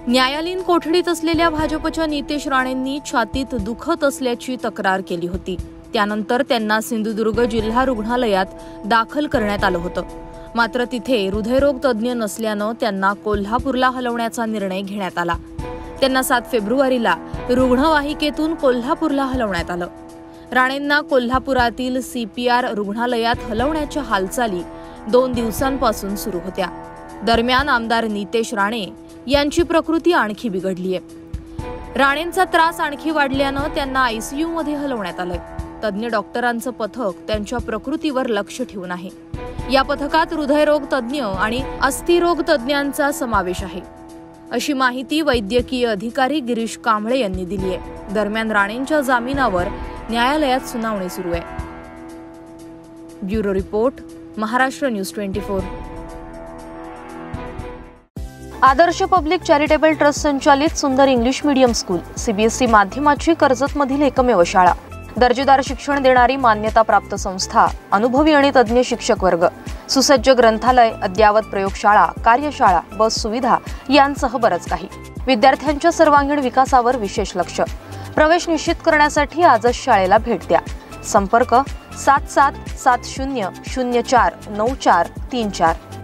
न्यायालयीन कोठडीत असलेल्या भाजपच्या नितेश राणेंनी छातीत दुखत असल्याची तक्रार केली होती। त्यानंतर त्यांना सिंधुदुर्ग जिल्हा रुग्णालयात दाखल करण्यात आलं होतं। मात्र तिथे हृदयरोग तज्ज्ञ नसल्यानं त्यांना कोल्हापूरला हलवण्याचा निर्णय घेण्यात आला। त्यांना 7 फेब्रुवारीला रुग्णवाहिकेतून कोल्हापूरला हलवण्यात आलं। राणेंना कोल्हापुरातील CPR रुग्णालयात हलवण्याच्या हालचाली 2 दिवसांपासून सुरू होत्या। दरम्यान आमदार नितेश राणे यांची प्रकृती आणखी बिघडलीये। राणेंचा त्रास आणखी वाढल्यानं त्यांना ICU मध्ये हलवण्यात आलंय। तज्ज्ञ डॉक्टरांचं पथक त्यांच्या प्रकृतीवर लक्ष ठेवून आहे। या पथकात हृदयरोग तज्ज्ञ आणि अस्थिरोग तज्ज्ञांचा समावेश आहे, अशी माहिती वैद्यकीय अधिकारी गिरीश कांबळे यांनी दिली आहे। दरम्यान राणेंच्या जामिनावर न्यायालयात सुनावणी सुरू आहे। Bureau report, Maharashtra news 24। Adarsh public charitable trust संचालित सुंदर इंग्लिश मीडियम स्कूल CBSE माध्यमाची कर्जतमधील एकमेव शाळा। दर्जेदार शिक्षण देणारी मान्यताप्राप्त संस्था, अनुभवी आणि तज्ज्ञ शिक्षक वर्ग, सुसज्ज ग्रंथालय, अद्ययावत प्रयोगशाळा, कार्यशाळा, बस सुविधा यांसह बरंच काही। विद्यार्थ्यांच्या सर्वांगीण विकासावर विशेष लक्ष। प्रवेश निश्चित करण्यासाठी आजच शाळेला भेट द्या। संपर्क 7770049434।